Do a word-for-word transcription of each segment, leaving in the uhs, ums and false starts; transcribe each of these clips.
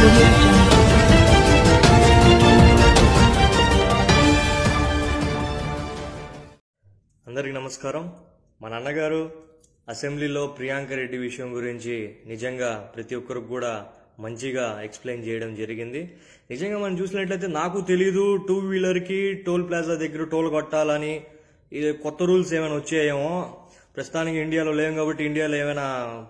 audio jungle. అందరికీ నమస్కారం. మా నాన్నగారు అసెంబ్లీలో ప్రియాంక రెడ్డి విషయం గురించి నిజంగా ప్రతి ఒక్కరికి కూడా మంచిగా ఎక్స్ప్లెయిన్ చేయడం జరిగింది. నిజంగా మనం చూసినట్లయితే నాకు తెలీదు టూ వీలర్కి టోల్ ప్లాజా దగ్గర టోల్ కట్టాలని ఇది కొత్త రూల్స్ ఏమైనా వచ్చాయేమో. ప్రస్తుతానికి ఇండియాలో లేవు కాబట్టి ఇండియాలో ఏమైనా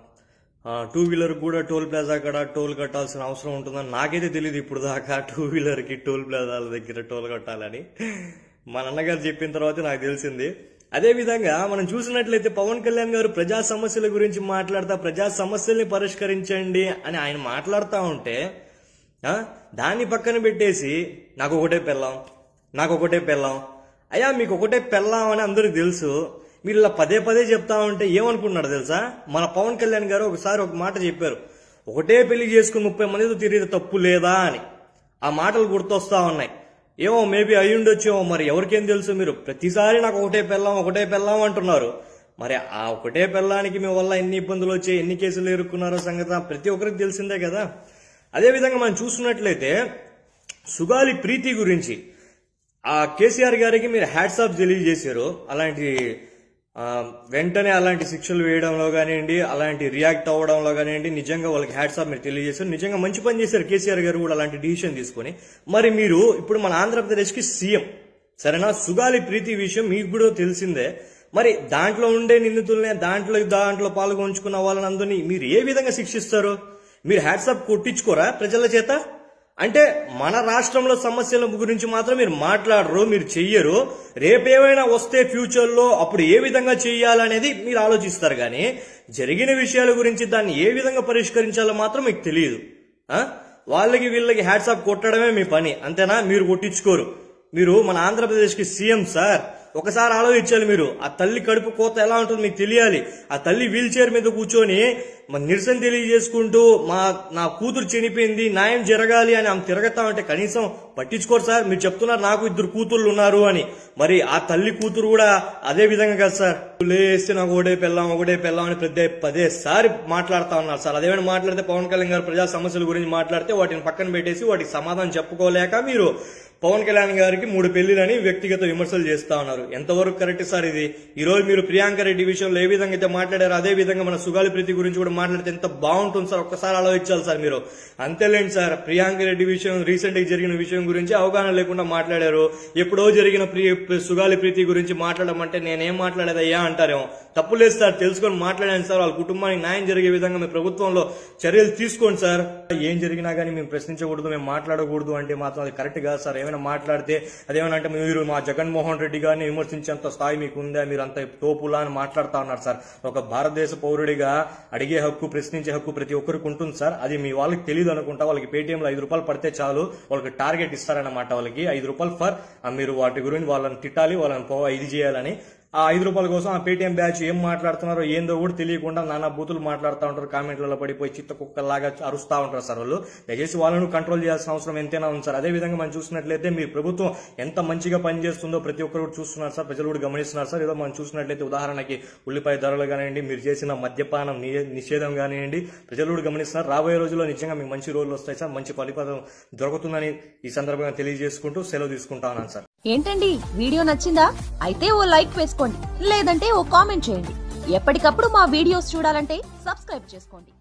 టూ వీలర్ కూడా టోల్ ప్లాజా కాడ టోల్ కట్టాల్సిన అవసరం ఉంటుందని నాకైతే తెలియదు ఇప్పుడు దాకా. టూ వీలర్కి టోల్ ప్లాజాల దగ్గర టోల్ కట్టాలని మా నాన్నగారు చెప్పిన తర్వాత నాకు తెలిసింది. అదే విధంగా మనం చూసినట్లయితే పవన్ కళ్యాణ్ గారు ప్రజా సమస్యల గురించి మాట్లాడతా ప్రజా సమస్యల్ని పరిష్కరించండి అని ఆయన మాట్లాడుతూ ఉంటే దాన్ని పక్కన పెట్టేసి నాకు ఒకటే పెళ్ళాం నాకు ఒకటే పెళ్ళాం అయ్యా మీకు ఒకటే పెళ్ళాం అని అందరికి తెలుసు. మీరు ఇలా పదే పదే చెప్తా ఉంటే ఏమనుకుంటున్నారు తెలుసా? మన పవన్ కళ్యాణ్ గారు ఒకసారి ఒక మాట చెప్పారు, ఒకటే పెళ్లి చేసుకుని ముప్పై మందితో తిరిగి తప్పు లేదా అని. ఆ మాటలు గుర్తొస్తా ఉన్నాయి. ఏమో మేబీ అయి ఉండొచ్చేమో, మరి ఎవరికేం తెలుసు. మీరు ప్రతిసారి నాకు ఒకటే పెళ్ళాం ఒకటే పెళ్ళాం అంటున్నారు. మరి ఆ ఒకటే పెళ్ళానికి మీ వల్ల ఎన్ని ఇబ్బందులు వచ్చాయి, ఎన్ని కేసులు ఎదుర్కొన్నారో సంగతి ప్రతి ఒక్కరికి తెలిసిందే కదా. అదేవిధంగా మనం చూసుకున్నట్లయితే సుగాలి ప్రీతి గురించి ఆ కేసీఆర్ గారికి మీరు హ్యాట్స్ ఆఫ్ తెలియజేశారు. అలాంటి వెంటనే అలాంటి శిక్షలు వేయడంలో కానివ్వండి, అలాంటి రియాక్ట్ అవ్వడంలో కానివ్వండి, నిజంగా వాళ్ళకి హ్యాట్స్ ఆఫ్ మీరు తెలియజేశారు. నిజంగా మంచి పని చేశారు కేసీఆర్ గారు కూడా అలాంటి డిసిషన్ తీసుకొని. మరి మీరు ఇప్పుడు మన ఆంధ్రప్రదేశ్కి సీఎం సరేనా, సుగాలి ప్రీతి విషయం మీకు కూడా తెలిసిందే. మరి దాంట్లో ఉండే నిందితుల్ని దాంట్లో దాంట్లో పాల్గొంచుకున్న వాళ్ళని అందరినీ మీరు ఏ విధంగా శిక్షిస్తారు? మీరు హ్యాట్స్ ఆఫ్ కొట్టించుకోరా ప్రజల చేత? అంటే మన రాష్ట్రంలో సమస్యల గురించి మాత్రం మీరు మాట్లాడరు, మీరు చెయ్యరు. రేపేమైనా వస్తే ఫ్యూచర్ లో అప్పుడు ఏ విధంగా చెయ్యాలనేది మీరు ఆలోచిస్తారు. కానీ జరిగిన విషయాల గురించి దాన్ని ఏ విధంగా పరిష్కరించాలో మాత్రం మీకు తెలియదు. వాళ్ళకి వీళ్ళకి హ్యాట్స్ ఆఫ్ కొట్టడమే మీ పని, అంతేనా? మీరు కొట్టించుకోరు. మీరు మన ఆంధ్రప్రదేశ్ కి సీఎం సార్, ఒకసారి ఆలోచించాలి. మీరు ఆ తల్లి కడుపు కోత ఎలా ఉంటుందో మీకు తెలియాలి. ఆ తల్లి వీల్ చైర్ మీద కూర్చొని నిరసన తెలియజేసుకుంటూ మా నా కూతురు చనిపోయింది న్యాయం జరగాలి అని ఆమె తిరగతా ఉంటే కనీసం పట్టించుకోరు సార్. మీరు చెప్తున్నారు నాకు ఇద్దరు కూతుర్లు ఉన్నారు అని, మరి ఆ తల్లి కూతురు కూడా అదే విధంగా కదా సార్, లేస్తే నాకు ఒకటే పెళ్ళాం ఒకటే పెళ్ళాం అని ప్రతి పదేసారి మాట్లాడుతా ఉన్నారు సార్. అదేమైనా మాట్లాడితే పవన్ కళ్యాణ్ గారు ప్రజా సమస్యల గురించి మాట్లాడితే వాటిని పక్కన పెట్టేసి వాటికి సమాధానం చెప్పుకోలేక మీరు పవన్ కళ్యాణ్ గారికి మూడు పెళ్లిలని వ్యక్తిగత విమర్శలు చేస్తా ఉన్నారు. ఎంతవరకు కరెక్ట్ సార్ ఇది? ఈ రోజు మీరు ప్రియాంక రెడ్డి విషయంలో ఏ విధంగా అయితే మాట్లాడారో అదే విధంగా మన సుగాలి ప్రీతి గురించి కూడా మాట్లాడితే ఎంత బాగుంటుంది సార్. ఒక్కసారి ఆలోచించాలి సార్ మీరు. అంతేలేండి సార్, ప్రియాంక రెడ్డి విషయం రీసెంట్ గా జరిగిన విషయం గురించి అవగాహన లేకుండా మాట్లాడారు. ఎప్పుడో జరిగిన సుగాలి ప్రీతి గురించి మాట్లాడమంటే నేనేం మాట్లాడేదయ్యా అంటారేమో. తప్పు లేదు సార్, తెలుసుకొని మాట్లాడాను సార్. వాళ్ళ కుటుంబానికి న్యాయం జరిగే విధంగా మీ ప్రభుత్వంలో చర్యలు తీసుకోండి సార్. ఏం జరిగినా కానీ మేము ప్రశ్నించకూడదు, మేము మాట్లాడకూడదు అంటే మాత్రం అది కరెక్ట్ కాదు సార్. ఏమైనా మాట్లాడితే అదేమన్నా అంటే మీరు మా జగన్మోహన్ రెడ్డి గారిని విమర్శించేంత స్థాయి మీకు ఉందా, మీరు అంత తోపులా అని మాట్లాడుతా ఉన్నారు సార్. ఒక భారతదేశ పౌరుడిగా అడిగే హక్కు ప్రశ్నించే హక్కు ప్రతి ఒక్కరికి ఉంటుంది సార్. అది మీ వాళ్ళకి తెలియదు అనుకుంటా. వాళ్ళకి పేటీఎంలో ఐదు రూపాయలు పడితే చాలు వాళ్ళకి టార్గెట్ ఇస్తారన్నమాట. వాళ్ళకి ఐదు రూపాయలు ఫర్ మీరు వాటి గురించి వాళ్ళని తిట్టాలి, వాళ్ళని ఇది చేయాలని. ఆ ఐదు రూపాయల కోసం ఆ పేటీఎం బ్యాచ్ ఏం మాట్లాడుతున్నారో ఏందో కూడా తెలియకుండా నానా బూతులు మాట్లాడుతూ ఉంటారు. కామెంట్లలో పడిపోయి చిత్త కుక్కలాగా అరుస్తూ ఉంటారు సార్ వాళ్ళు. దయచేసి వాళ్ళను కంట్రోల్ చేయాల్సిన అవసరం ఎంతైనా ఉంది సార్. అదే విధంగా మనం చూసినట్లయితే మీ ప్రభుత్వం ఎంత మంచిగా పనిచేస్తుందో ప్రతి ఒక్కరు కూడా చూస్తున్నారు సార్, ప్రజలు కూడా గమనిస్తున్నారు సార్. ఏదో మనం చూసినట్లయితే ఉదాహరణకి ఉల్లిపాయ ధరలు కానివ్వండి, మీరు చేసిన మద్యపానం నిషేధం కానివ్వండి, ప్రజలు కూడా గమనిస్తున్నారు. రాబోయే రోజుల్లో నిజంగా మీకు మంచి రోజులు వస్తాయి సార్, మంచి ఫలితం దొరుకుతుందని ఈ సందర్భంగా తెలియజేసుకుంటూ సెలవు తీసుకుంటా ఉన్నాను సార్. ఏంటండి వీడియో నచ్చిందా? అయితే ఓ లైక్ వేసుకోండి, లేదంటే ఓ కామెంట్ చేయండి. ఎప్పటికప్పుడు మా వీడియోస్ చూడాలంటే సబ్స్క్రైబ్ చేసుకోండి.